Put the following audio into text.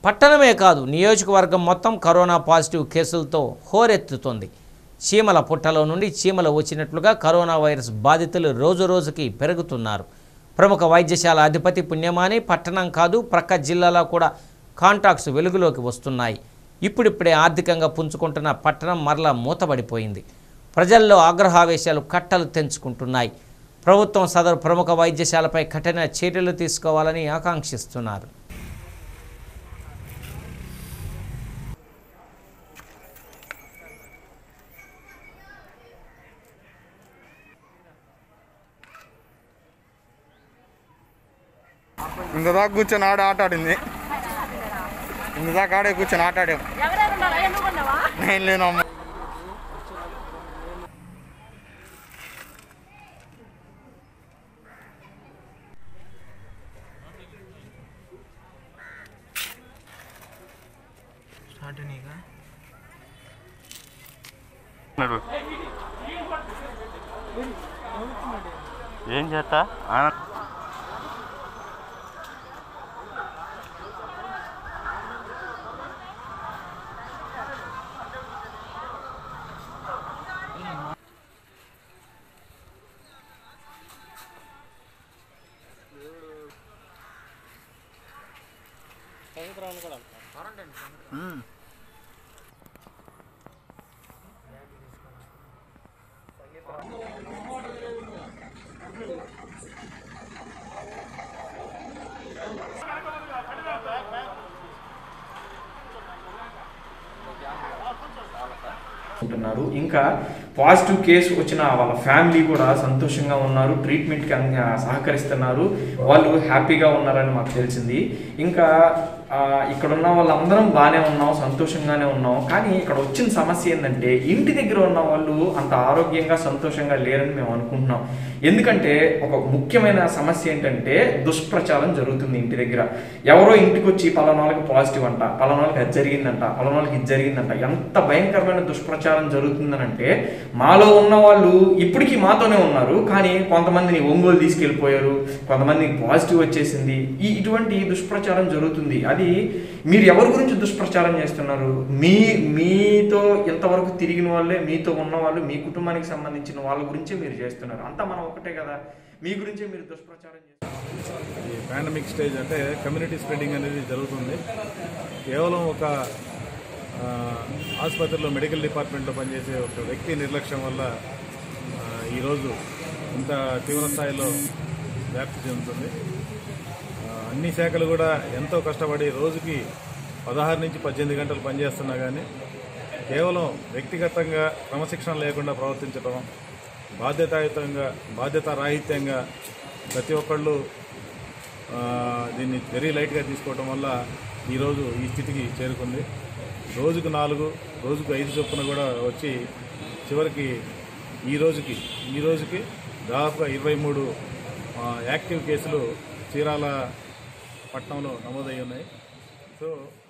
పట్టణమే కాదు నియోజకవర్గం మొత్తం కరోనా పాజిటివ్ కేసులతో హోరెత్తుతోంది. చీమల పుట్టలో నుండి చీమలు వచ్చినట్లుగా కరోనా వైరస్ బాధితులు రోజురోజుకి పెరుగుతున్నారు. ప్రముఖ వైద్యశాల అధిపతి పుణ్యమాని పట్టణం కాదు ప్రక్క జిల్లాలో కూడా కాంటాక్ట్స్ వెలుగులోకి వస్తున్నాయి. ఇప్పుడిప్పుడే ఆర్థికంగా పుంజుకుంటున్న పట్టణం మరలా మూతబడిపోయింది. ప్రజల్లో ఆగ్రహావేశాలు కట్టలు తెంచుకుంటున్నాయి. ప్రభుత్వం సదరు ప్రముఖ వైద్యశాలపై కఠిన చర్యలు తీసుకోవాలని ఆకాంక్షిస్తున్నారు. ఇందాక కూర్చొని ఆట ఆడింది. ఇందాక ఆడే కూర్చొని ఆట ఆడాం. నేను లేను అమ్మ. ఏం చేస్తా ఇంకా పాజిటివ్ కేసు వచ్చిన వాళ్ళ ఫ్యామిలీ కూడా సంతోషంగా ఉన్నారు, ట్రీట్మెంట్కి సహకరిస్తున్నారు, వాళ్ళు హ్యాపీగా ఉన్నారని మాకు తెలిసింది. ఇంకా ఇక్కడ ఉన్న వాళ్ళందరం బాగానే ఉన్నాం, సంతోషంగానే ఉన్నాం. కానీ ఇక్కడ వచ్చిన సమస్య ఏంటంటే ఇంటి దగ్గర ఉన్న వాళ్ళు అంత ఆరోగ్యంగా సంతోషంగా లేరని మేము అనుకుంటున్నాం. ఎందుకంటే ఒక ముఖ్యమైన సమస్య ఏంటంటే దుష్ప్రచారం జరుగుతుంది ఇంటి దగ్గర. ఎవరో ఇంటికి వచ్చి పలానాళ్ళకి పాజిటివ్ అంట, పలానాళ్ళకి అది జరిగిందంట, పలానాళ్ళకి ఇది జరిగిందంట, ఎంత భయంకరమైన దుష్ప్రచారం జరుగుతుందని అంటే మాలో ఉన్న వాళ్ళు ఇప్పటికీ మాతోనే ఉన్నారు. కానీ కొంతమందిని ఒంగోలు తీసుకెళ్ళిపోయారు, కొంతమందికి పాజిటివ్ వచ్చేసింది. ఇటువంటి దుష్ప్రచారం జరుగుతుంది. అది మీరు ఎవరి గురించి దుష్ప్రచారం చేస్తున్నారు? మీతో ఇంతవరకు తిరిగిన వాళ్ళే, మీతో ఉన్న వాళ్ళు, మీ కుటుంబానికి సంబంధించిన వాళ్ళ గురించే మీరు చేస్తున్నారు. అంతా మనం ఒకటే కదా, మీ గురించే మీరు దుష్ప్రచారం చేస్తున్నారు. ఈ పాండమిక్ స్టేజ్ అంటే కమ్యూనిటీ స్ప్రెడింగ్ అనేది జరుగుతుంది. కేవలం ఒక ఆసుపత్రిలో మెడికల్ డిపార్ట్మెంట్లో పనిచేసే ఒక వ్యక్తి నిర్లక్ష్యం వల్ల ఈరోజు ఇంత తీవ్ర స్థాయిలో వ్యాప్తి చెందుతుంది. అన్ని శాఖలు కూడా ఎంతో కష్టపడి రోజుకి 16 నుంచి 18 గంటలు పనిచేస్తున్నా కానీ కేవలం వ్యక్తిగతంగా క్రమశిక్షణ లేకుండా ప్రవర్తించడం, బాధ్యతారాహిత్యంగా ప్రతి ఒక్కళ్ళు దీన్ని వెరీ లైట్గా తీసుకోవడం వల్ల ఈరోజు ఈ స్థితికి చేరుకుంది. రోజుకు 4, రోజుకు 5 చొప్పున కూడా వచ్చి చివరికి ఈ రోజుకి దాదాపుగా 23 యాక్టివ్ కేసులు చీరాల పట్టణంలో నమోదయ్యి ఉన్నాయి. సో